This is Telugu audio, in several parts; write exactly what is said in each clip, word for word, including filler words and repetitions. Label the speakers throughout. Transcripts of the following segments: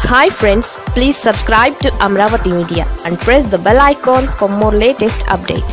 Speaker 1: Hi friends, please subscribe to Amaravathi Media and press the bell icon for more latest updates.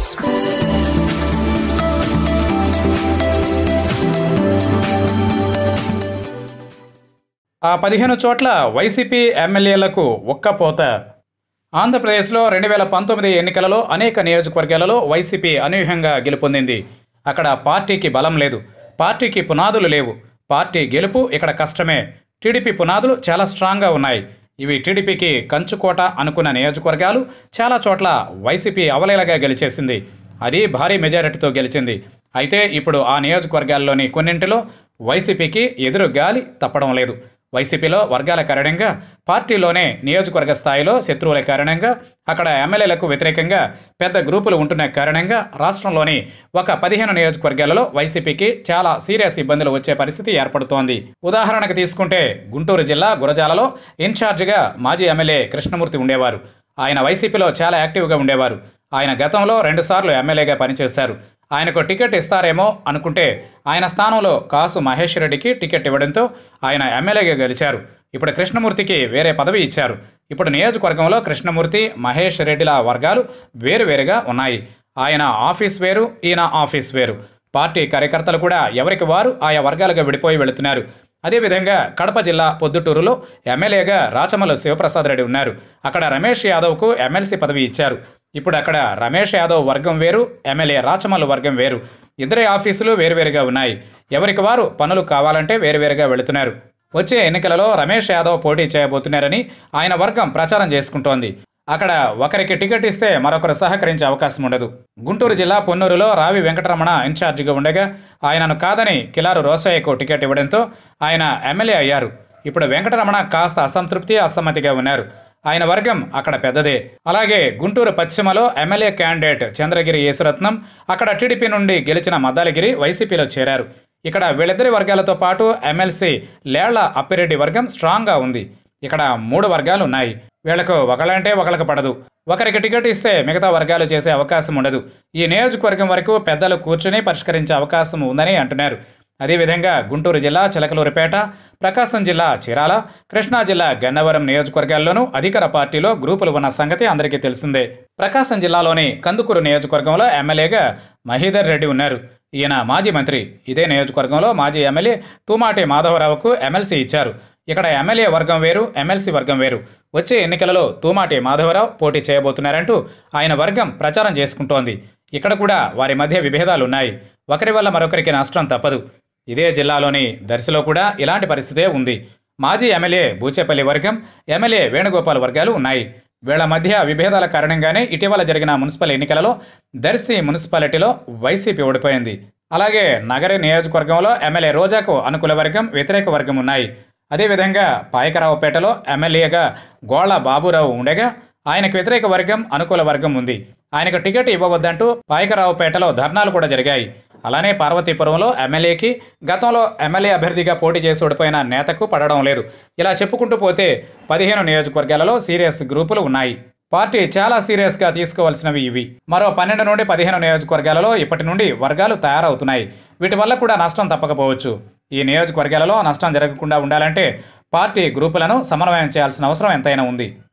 Speaker 2: ఆ పదిహేను చోట్ల వైసీపీ ఎమ్మెల్యేలకు ఒక్కపోత. ఆంధ్రప్రదేశ్లో రెండు వేల పంతొమ్మిది ఎన్నికలలో అనేక నియోజకవర్గాలలో వైసీపీ అనూహ్యంగా గెలుపొందింది. అక్కడ పార్టీకి బలం లేదు, పార్టీకి పునాదులు లేవు. పార్టీ గెలుపు ఇక్కడ కష్టమే. టీడీపీ పునాదులు చాలా స్ట్రాంగ్గా ఉన్నాయి. ఇవి టీడీపీకి కంచుకోట అనుకున్న నియోజకవర్గాలు చాలా చోట్ల వైసీపీ అవలేలగా గెలిచేసింది. అది భారీ మెజారిటీతో గెలిచింది. అయితే ఇప్పుడు ఆ నియోజకవర్గాల్లోని కొన్నింటిలో వైసీపీకి ఎదురు గాలి తప్పడం లేదు. వైసీపీలో వర్గాల కారణంగా, పార్టీలోనే నియోజకవర్గ స్థాయిలో శత్రువుల కారణంగా, అక్కడ ఎమ్మెల్యేలకు వ్యతిరేకంగా పెద్ద గ్రూపులు ఉంటున్న కారణంగా రాష్ట్రంలోని ఒక పదిహేను నియోజకవర్గాలలో వైసీపీకి చాలా సీరియస్ ఇబ్బందులు వచ్చే పరిస్థితి ఏర్పడుతోంది. ఉదాహరణకు తీసుకుంటే గుంటూరు జిల్లా గురజాలలో ఇన్ఛార్జిగా మాజీ ఎమ్మెల్యే కృష్ణమూర్తి ఉండేవారు. ఆయన వైసీపీలో చాలా యాక్టివ్గా ఉండేవారు. ఆయన గతంలో రెండుసార్లు ఎమ్మెల్యేగా పనిచేశారు. ఆయనకు టికెట్ ఇస్తారేమో అనుకుంటే ఆయన స్థానంలో కాసు మహేష్ రెడ్డికి టికెట్ ఇవ్వడంతో ఆయన ఎమ్మెల్యేగా గెలిచారు. ఇప్పుడు కృష్ణమూర్తికి వేరే పదవి ఇచ్చారు. ఇప్పుడు నియోజకవర్గంలో కృష్ణమూర్తి, మహేష్ రెడ్డిల వర్గాలు వేరువేరుగా ఉన్నాయి. ఆయన ఆఫీస్ వేరు, ఈయన ఆఫీస్ వేరు. పార్టీ కార్యకర్తలు కూడా ఎవరికి వారు ఆయా వర్గాలుగా విడిపోయి వెళుతున్నారు. అదేవిధంగా కడప జిల్లా పొద్దుటూరులో ఎమ్మెల్యేగా రాచమల్లు శివప్రసాద్ రెడ్డి ఉన్నారు. అక్కడ రమేష్ యాదవ్కు ఎమ్మెల్సీ పదవి ఇచ్చారు. ఇప్పుడు అక్కడ రమేష్ యాదవ్ వర్గం వేరు, ఎమ్మెల్యే రాచమల్లు వర్గం వేరు. ఇద్దరి ఆఫీసులు వేరువేరుగా ఉన్నాయి. ఎవరికి వారు పనులు కావాలంటే వేరువేరుగా వెళుతున్నారు. వచ్చే ఎన్నికలలో రమేష్ యాదవ్ పోటీ చేయబోతున్నారని ఆయన వర్గం ప్రచారం చేసుకుంటోంది. అక్కడ ఒకరికి టికెట్ ఇస్తే మరొకరు సహకరించే అవకాశం ఉండదు. గుంటూరు జిల్లా పొన్నూరులో రావి వెంకటరమణ ఇన్ఛార్జిగా ఉండగా ఆయనను కాదని కిలారు రోసయ్యకు టికెట్ ఇవ్వడంతో ఆయన ఎమ్మెల్యే అయ్యారు. ఇప్పుడు వెంకటరమణ కాస్త అసంతృప్తి, అసమ్మతిగా ఉన్నారు. ఆయన వర్గం అక్కడ పెద్దదే. అలాగే గుంటూరు పశ్చిమలో ఎమ్మెల్యే క్యాండిడేట్ చంద్రగిరి యేసురత్నం, అక్కడ టీడీపీ నుండి గెలిచిన మద్దాలగిరి వైసీపీలో చేరారు. ఇక్కడ వీళ్ళిద్దరి వర్గాలతో పాటు ఎమ్మెల్సీ లేళ్ల అప్పిరెడ్డి వర్గం స్ట్రాంగ్గా ఉంది. ఇక్కడ మూడు వర్గాలు ఉన్నాయి. వీళ్లకు ఒకళ్ళంటే ఒకళ్ళకు పడదు. ఒకరికి టికెట్ ఇస్తే మిగతా వర్గాలు చేసే అవకాశం ఉండదు. ఈ నియోజకవర్గం వరకు పెద్దలు కూర్చుని పరిష్కరించే అవకాశం ఉందని అంటున్నారు. అదేవిధంగా గుంటూరు జిల్లా చిలకలూరిపేట, ప్రకాశం జిల్లా చీరాల, కృష్ణా జిల్లా గన్నవరం నియోజకవర్గాల్లోనూ అధికార పార్టీలో గ్రూపులు ఉన్న సంగతి అందరికీ తెలిసిందే. ప్రకాశం జిల్లాలోని కందుకూరు నియోజకవర్గంలో ఎమ్మెల్యేగా మహీధర్ రెడ్డి ఉన్నారు. ఈయన మాజీ మంత్రి. ఇదే నియోజకవర్గంలో మాజీ ఎమ్మెల్యే తూమాటి మాధవరావుకు ఎమ్మెల్సీ ఇచ్చారు. ఇక్కడ ఎమ్మెల్యే వర్గం వేరు, ఎమ్మెల్సీ వర్గం వేరు. వచ్చే ఎన్నికలలో తూమాటి మాధవరావు పోటీ చేయబోతున్నారంటూ ఆయన వర్గం ప్రచారం చేసుకుంటోంది. ఇక్కడ కూడా వారి మధ్య విభేదాలున్నాయి. ఒకరి వల్ల మరొకరికి నష్టం తప్పదు. ఇదే జిల్లాలోని దర్శిలో కూడా ఇలాంటి పరిస్థితే ఉంది. మాజీ ఎమ్మెల్యే బూచేపల్లి వర్గం, ఎమ్మెల్యే వేణుగోపాల్ వర్గాలు ఉన్నాయి. వీళ్ల మధ్య విభేదాల కారణంగానే ఇటీవల జరిగిన మున్సిపల్ ఎన్నికలలో దర్శి మున్సిపాలిటీలో వైసీపీ ఓడిపోయింది. అలాగే నగరి నియోజకవర్గంలో ఎమ్మెల్యే రోజాకు అనుకూల వర్గం, వ్యతిరేక వర్గం ఉన్నాయి. అదేవిధంగా పాయకరావుపేటలో ఎమ్మెల్యేగా గోళ్ల బాబురావు ఉండగా ఆయనకు వ్యతిరేక వర్గం, అనుకూల వర్గం ఉంది. ఆయనకు టికెట్ ఇవ్వవద్దంటూ పాయకరావుపేటలో ధర్నాలు కూడా జరిగాయి. అలానే పార్వతీపురంలో ఎమ్మెల్యేకి గతంలో ఎమ్మెల్యే అభ్యర్థిగా పోటీ చేసి ఓడిపోయిన నేతకు పడడం లేదు. ఇలా చెప్పుకుంటూ పోతే పదిహేను నియోజకవర్గాలలో సీరియస్ గ్రూపులు ఉన్నాయి. పార్టీ చాలా సీరియస్గా తీసుకోవాల్సినవి ఇవి. మరో పన్నెండు నుండి పదిహేను నియోజకవర్గాలలో ఇప్పటి నుండి వర్గాలు తయారవుతున్నాయి. వీటి వల్ల కూడా నష్టం తప్పకపోవచ్చు. ఈ నియోజకవర్గాలలో నష్టం జరగకుండా ఉండాలంటే పార్టీ గ్రూపులను సమన్వయం చేయాల్సిన అవసరం ఎంతైనా ఉంది.